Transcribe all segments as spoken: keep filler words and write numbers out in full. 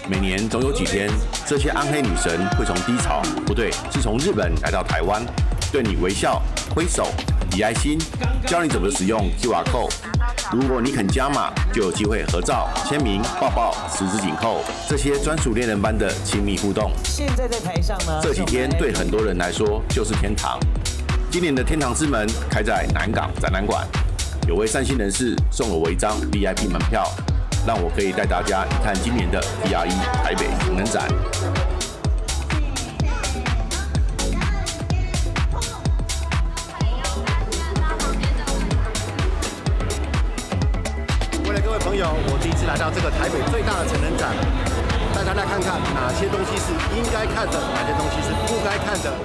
每年总有几天，这些暗黑女神会从低潮，不对，是从日本来到台湾，对你微笑、挥手、比爱心，教你怎么使用 Q R code。如果你肯加码，就有机会合照、签名、抱抱、十指紧扣，这些专属恋人般的亲密互动。 现在在台上呢， 这几天对很多人来说就是天堂。今年的天堂之门开在南港展览馆，有位善心人士送了我一张 V I P 门票，让我可以带大家一看今年的 T R E 台北成人展。 为了各位朋友，我第一次来到这个台北最大的成人展，带大家看看哪些东西是应该看的，哪些东西是不该看的。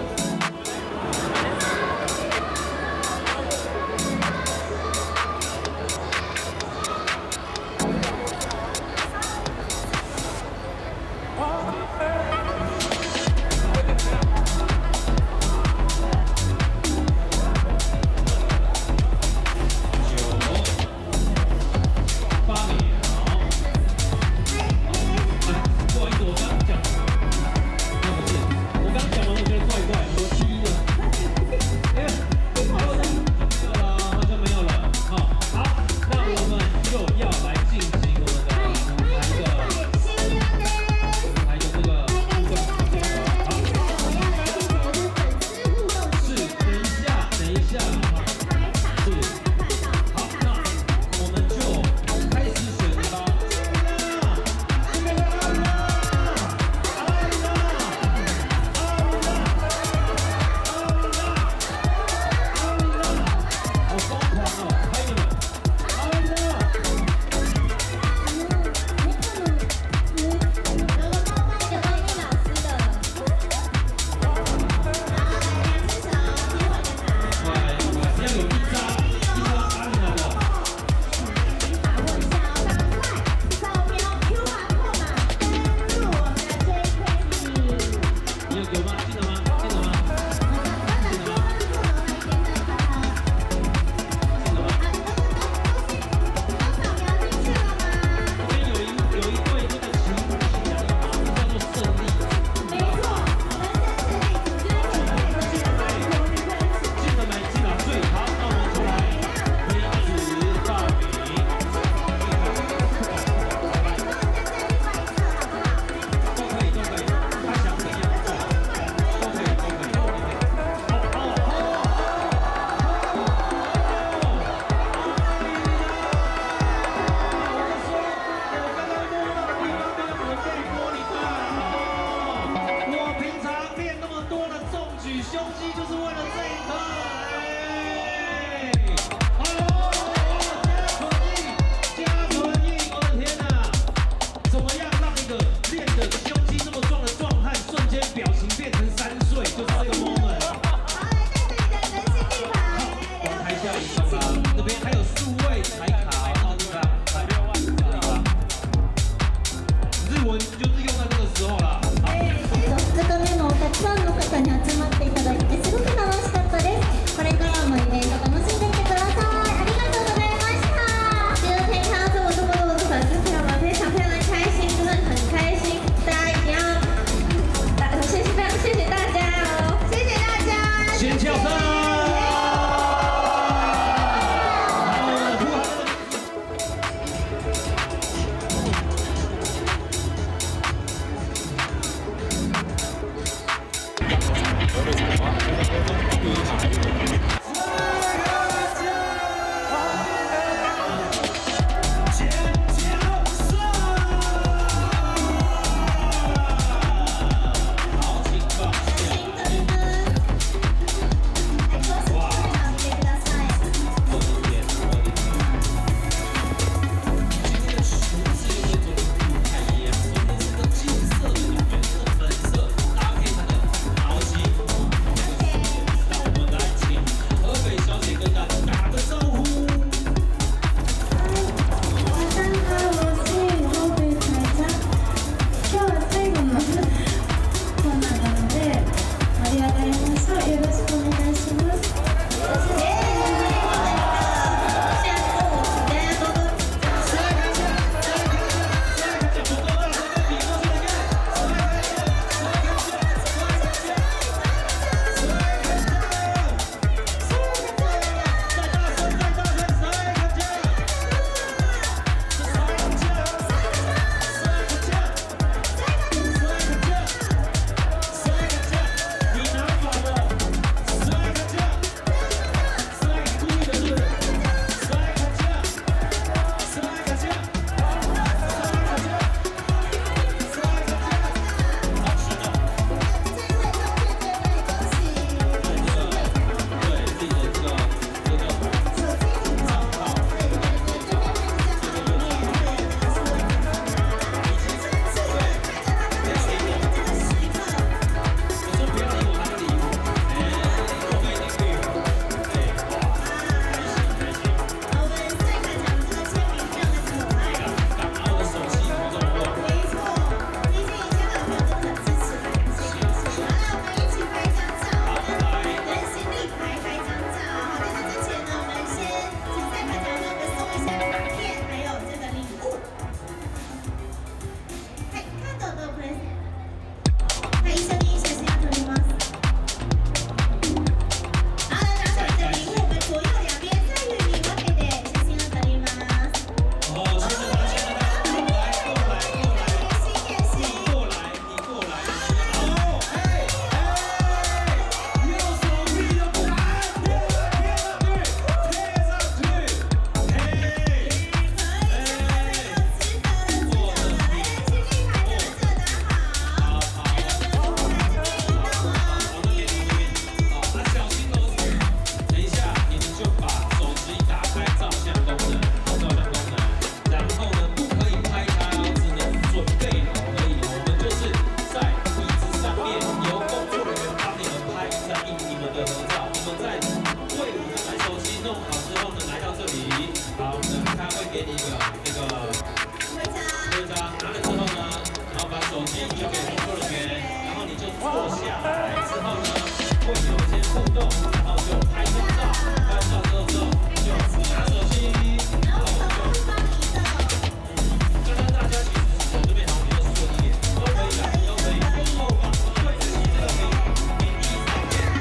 交给工作人员，然后你就坐下来之后呢，会有一些互动，然后就拍张照，拍完照之后就拿手机，然后就刚刚大家其实从这边从比较顺一点，都可以来，都可以。后方会在你这个名名义上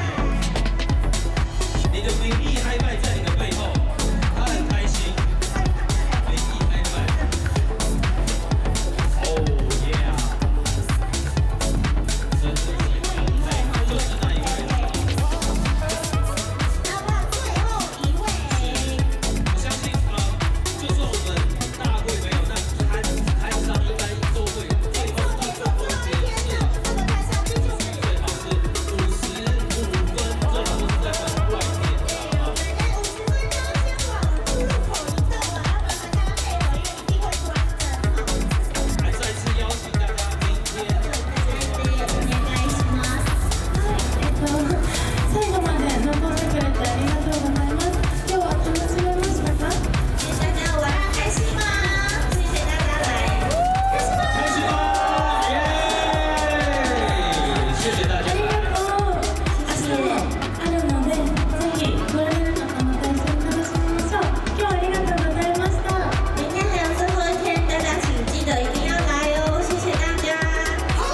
面，你的名义嗨拜在你的背后，他很开心。名义嗨拜。Oh yeah！ 真的是，哎，就是那一位。 那么最后一位， 我相信啊，就算我们大会没有，但台台上应该都会最后的最后一件事， 那么台上这就是最好是五十五分钟，或是在门外面，啊， 大概五十分钟先往入口一走啊，要不然大家配合，因为一定会出来的。 还再次邀请大家明天。 最後まで残ってくれてありがとうございます。今日は楽しめましたか？ 大家玩得开心吗？谢谢大家来，开心吗？ 开心吗？耶！谢谢大家。 ありがとう。明日もあるので、ぜひ来られる方また一緒に楽しみましょう。今日はありがとうございました。 明天还有最后一天，大家请记得一定要来哦，谢谢大家。 好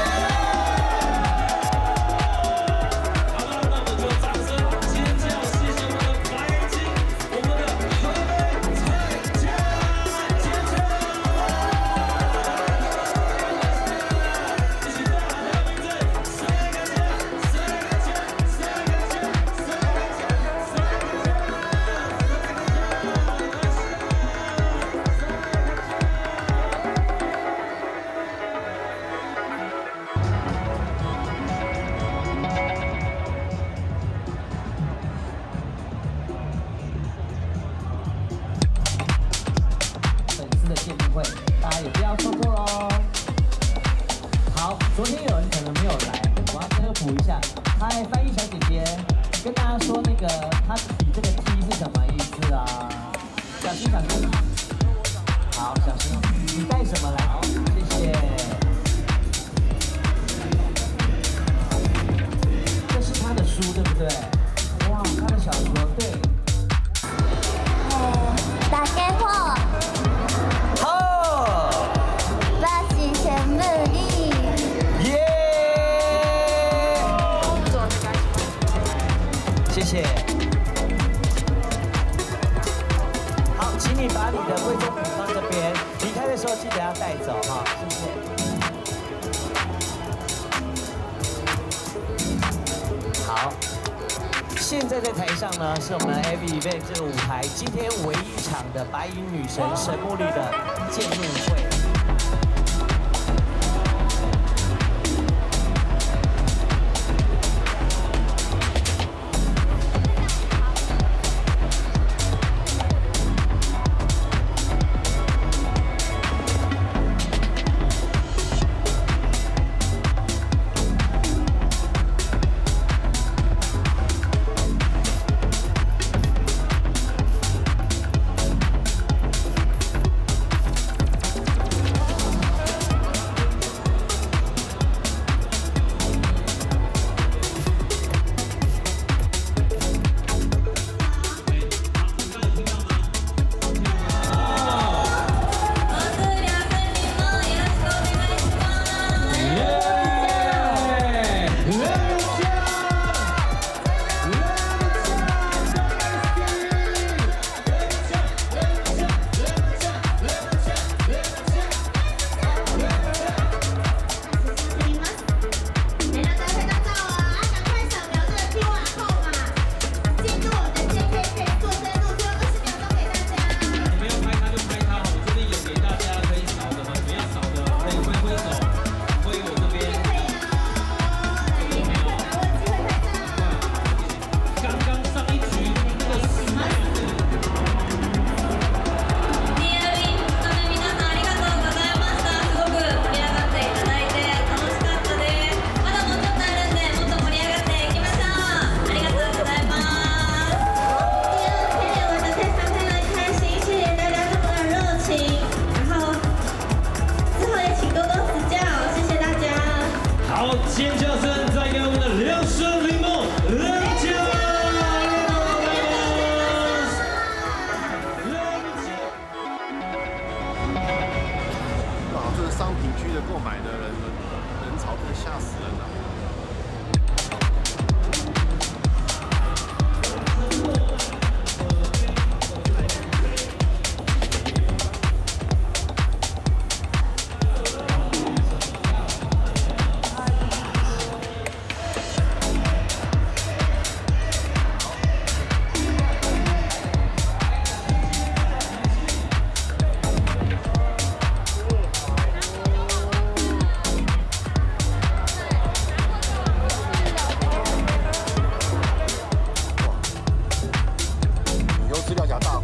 了，那么就掌声尖叫，谢谢我们的白金，我们的河北蔡家姐姐。一起大家名字，三个家，三个家，三个家，三个家，三个家。 粉丝的见面会，大家也不要错过喽。好，昨天有人可能没有来，我要科普一下。嗨，翻译小姐姐，跟大家说那个她比这个 T 是什么意思啊？小心小心。好，小心。你带什么来？好，谢谢。这是他的书，对不对？哇，他的小说，对。 大家好， 好， 我是陈美丽。 耶！谢谢。好，请你把你的贵重品放这边，离开的时候记得要带走哈，谢谢。好，现在在台上呢，是我们 A V Event 这个舞台今天唯一一场的白银女神神木绿的见面会。 区的购买的人人潮真的吓死人了。资料夹大。